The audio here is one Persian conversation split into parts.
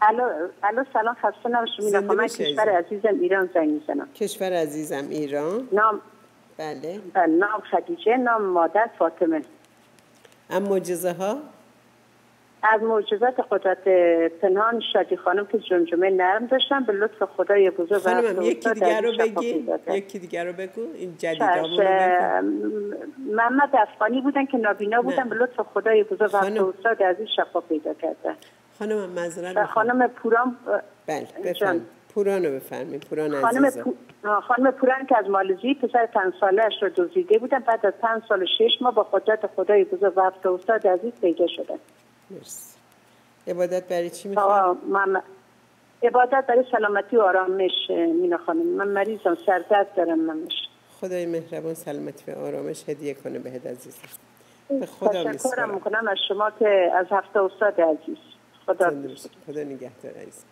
الو سلام، خسته نباشید. مینا من کشور عزیزم ایران زنگ میزنم. کشور عزیزم ایران. نام بله. نام خدیجه، نام مادر فاطمه. ام معجزه ها؟ از معجزات قدرت پنهان شادی خانم که جمجمه نرم داشتن به لطف خدای بزرگ. خانم یکی دیگر رو بگی، یکی دیگر رو بگو، این جدیدامون رو بگو. محمد افغانی بودن که نابینا بودن، به لطف خدای بزرگ وقت استاد عزیز شفا پیدا کردن. خانم معذرت خانم پوران. بله بفرمایید. پوران رو بفرمایید. پوران عزیزم. خانم پوران که از مالزی پسر 5 ساله‌اش رو دزدیده بودن، بعد از 5 سال و 6 ماه با قدرت خدای بزرگ وقت استاد عزیز پیدا شدن. مرسی. عبادت برای چی میخواد؟ عبادت برای سلامتی و آرامش. مینا خانم من مریضم، سردرد دارم منش. خدای مهربان سلامتی و آرامش هدیه کنه بهت عزیزم. به خدا میسپارم. تشکرم میکنم از شما که از هفته استاد عزیز. خدا نگهدار عزیزم.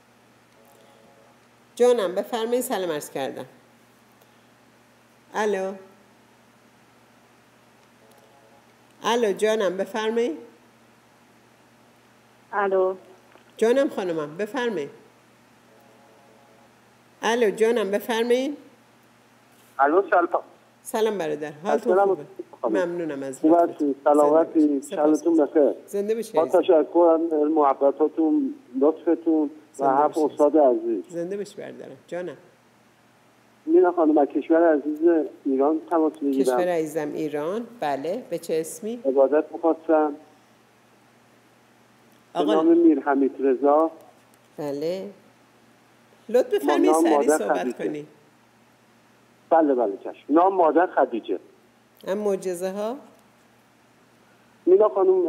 جانم بفرمایید. سلام عرض کردم. الو جانم بفرمایید. الو جانم خانمم بفرمایید. الو جانم بفرمایید. الو سلام برادر، حالتون خوبه؟ ممنونم از لطفتون. سلامتی، شبتون بخیر. زنده باشید. با تشکر از محبتاتون، لطفتون و حرف استاد عزیز. زنده باشید برادرم. جانم مینا خانم از کشور عزیز ایران تماس میگیرم. کشور عزیزم ایران. بله. به چه اسمی؟ عبادت می‌خواستم. به نام میر حمید رضا. بله. لطف بفرمایید سریع صحبت کنی. بله چشم. نام مادر خدیجه. ام معجزه ها؟ مینا خانم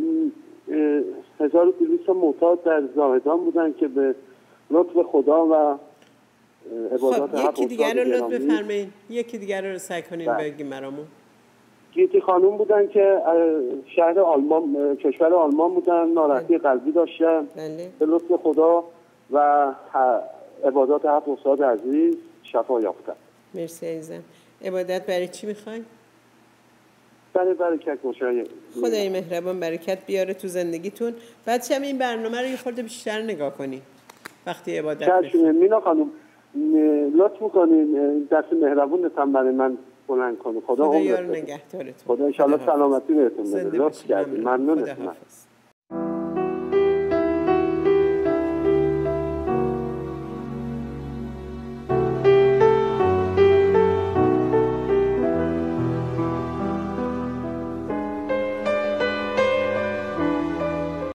1200 معتاد در زاهدان بودن که به لطف خدا و عبادات حق یکی دیگر رو لطف بفرمایید. یکی دیگر رو سعی کنین بگیم برامون. گیتی خانوم بودن که شهر آلمان، کشور آلمان بودن، ناراحتی قلبی داشتن. به لطف خدا و عبادات حق استاد عزیز شفا یافتن. مرسی عزیزم. عبادت برای چی میخوای؟ برای برکت باشه. خدای مهربان برکت بیاره تو زندگیتون. بعدش هم این برنامه رو یه خورده بیشتر نگاه کنی وقتی عبادت میخوای. مینا خانوم لطف میکنین دست مهربونتون برای من بلند کنه. خدا یار نگهدارتون. خدا ان شاء الله سلامتی بهتون بده. لطف کردین. ممنونم.